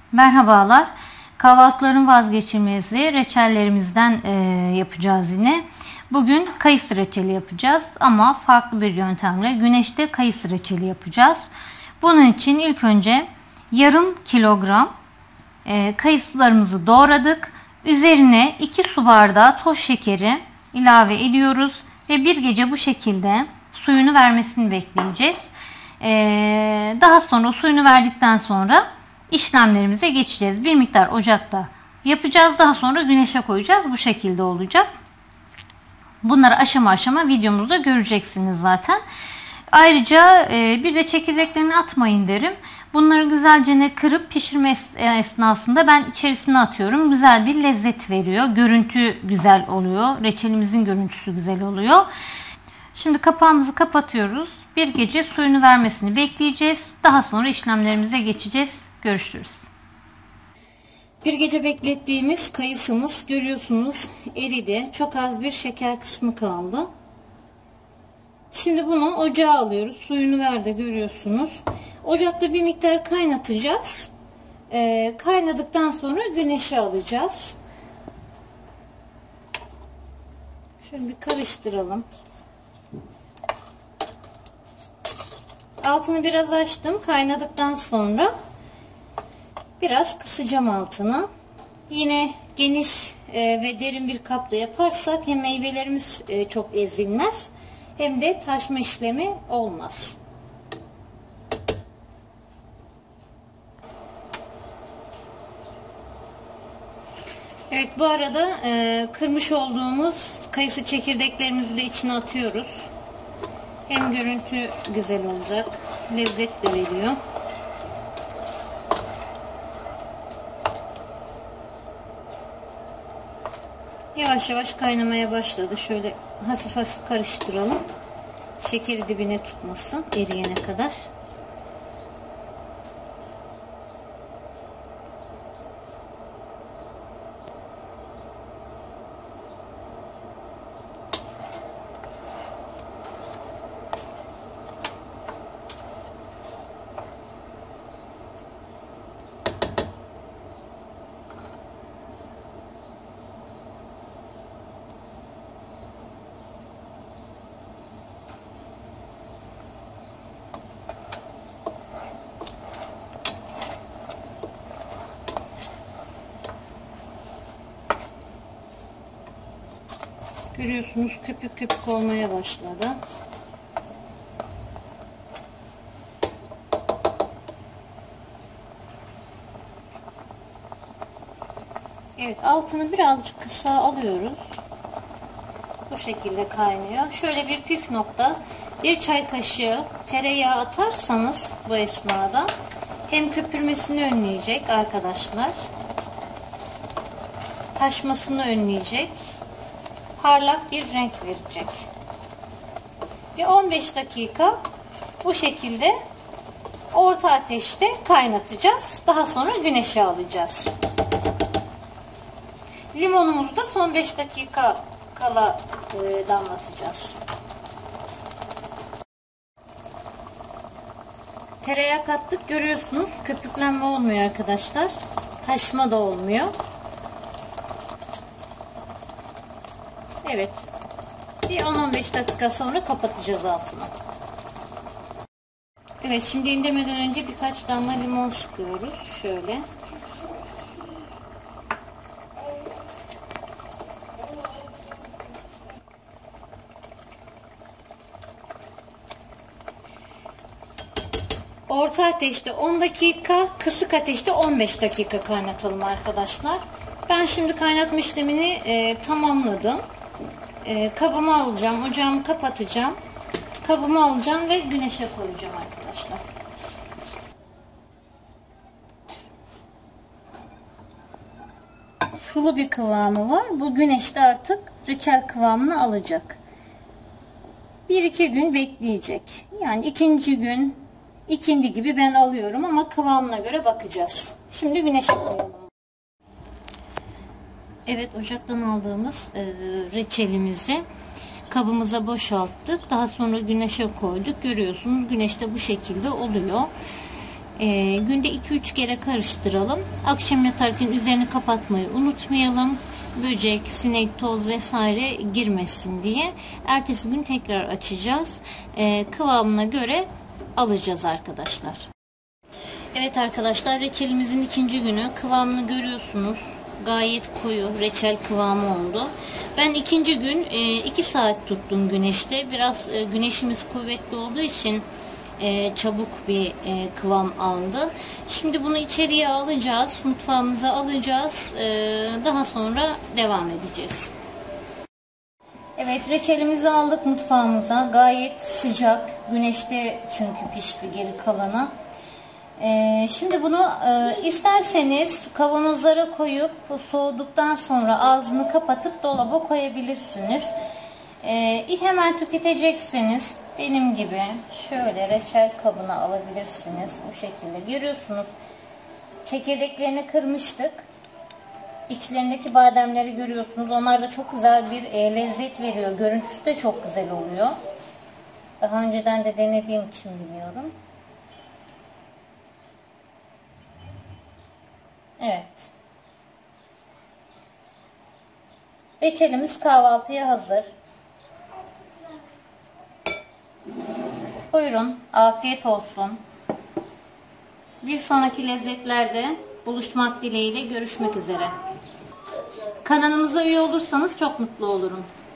Merhabalar. Kahvaltıların vazgeçilmezi reçellerimizden yapacağız yine. Bugün kayısı reçeli yapacağız ama farklı bir yöntemle güneşte kayısı reçeli yapacağız. Bunun için ilk önce yarım kilogram kayısılarımızı doğradık. Üzerine 2 su bardağı toz şekeri ilave ediyoruz ve bir gece bu şekilde suyunu vermesini bekleyeceğiz. Daha sonra suyunu verdikten sonra işlemlerimize geçeceğiz. Bir miktar ocakta yapacağız. Daha sonra güneşe koyacağız. Bu şekilde olacak. Bunları aşama aşama videomuzda göreceksiniz zaten. Ayrıca bir de çekirdeklerini atmayın derim. Bunları güzelce kırıp pişirme esnasında ben içerisine atıyorum. Güzel bir lezzet veriyor. Görüntü güzel oluyor. Reçelimizin görüntüsü güzel oluyor. Şimdi kapağımızı kapatıyoruz. Bir gece suyunu vermesini bekleyeceğiz. Daha sonra işlemlerimize geçeceğiz. Görüşürüz. Bir gece beklettiğimiz kayısımız görüyorsunuz eridi. Çok az bir şeker kısmı kaldı. Şimdi bunu ocağa alıyoruz. Suyunu verdi görüyorsunuz. Ocakta bir miktar kaynatacağız. Kaynadıktan sonra güneşe alacağız. Şöyle bir karıştıralım. Altını biraz açtım. Kaynadıktan sonra biraz kısacağım altını. Yine geniş ve derin bir kapta yaparsak hem meyvelerimiz çok ezilmez hem de taşma işlemi olmaz. Evet, bu arada kırmış olduğumuz kayısı çekirdeklerimizi de içine atıyoruz. Hem görüntü güzel olacak, lezzet de veriyor. Yavaş yavaş kaynamaya başladı. Şöyle hafif hafif karıştıralım. Şekeri dibine tutmasın eriyene kadar. Görüyorsunuz köpük köpük olmaya başladı. Evet, altını birazcık kısa alıyoruz. Bu şekilde kaynıyor. Şöyle bir püf nokta, bir çay kaşığı tereyağı atarsanız bu esnada hem köpürmesini önleyecek arkadaşlar, taşmasını önleyecek, parlak bir renk verecek. Ve 15 dakika bu şekilde orta ateşte kaynatacağız. Daha sonra güneşe alacağız. Limonumuzu da son 5 dakika kala damlatacağız. Tereyağı kattık, görüyorsunuz köpüklenme olmuyor arkadaşlar. Taşma da olmuyor. Evet. Bir 10-15 dakika sonra kapatacağız altını. Evet, şimdi indirmeden önce birkaç damla limon sıkıyoruz. Şöyle. Orta ateşte 10 dakika, kısık ateşte 15 dakika kaynatalım arkadaşlar. Ben şimdi kaynatma işlemini tamamladım. Kabımı alacağım, ocağımı kapatacağım. Kabımı alacağım ve güneşe koyacağım arkadaşlar. Sulu bir kıvamı var. Bu güneşte artık reçel kıvamını alacak. 1-2 gün bekleyecek. Yani ikinci gün ikindi gibi ben alıyorum ama kıvamına göre bakacağız. Şimdi güneşe koyalım. Evet, ocaktan aldığımız reçelimizi kabımıza boşalttık. Daha sonra güneşe koyduk. Görüyorsunuz güneşte bu şekilde oluyor. Günde 2-3 kere karıştıralım. Akşam yatarken üzerini kapatmayı unutmayalım. Böcek, sinek, toz vesaire girmesin diye. Ertesi gün tekrar açacağız. Kıvamına göre alacağız arkadaşlar. Evet arkadaşlar, reçelimizin ikinci günü. Kıvamını görüyorsunuz. Gayet koyu reçel kıvamı oldu. Ben ikinci gün 2 saat tuttum güneşte. Biraz güneşimiz kuvvetli olduğu için çabuk bir kıvam aldı. Şimdi bunu içeriye alacağız. Mutfağımıza alacağız. Daha sonra devam edeceğiz. Evet, reçelimizi aldık mutfağımıza. Gayet sıcak. Güneşte çünkü pişti geri kalanı. Şimdi bunu isterseniz kavanozlara koyup soğuduktan sonra ağzını kapatıp dolaba koyabilirsiniz. Hemen tüketecekseniz benim gibi şöyle reçel kabına alabilirsiniz. Bu şekilde görüyorsunuz. Çekirdeklerini kırmıştık. İçlerindeki bademleri görüyorsunuz. Onlar da çok güzel bir lezzet veriyor. Görüntüsü de çok güzel oluyor. Daha önceden de denediğim için biliyorum. Evet. Reçelimiz kahvaltıya hazır. Buyurun, afiyet olsun. Bir sonraki lezzetlerde buluşmak dileğiyle, görüşmek üzere. Kanalımıza üye olursanız çok mutlu olurum.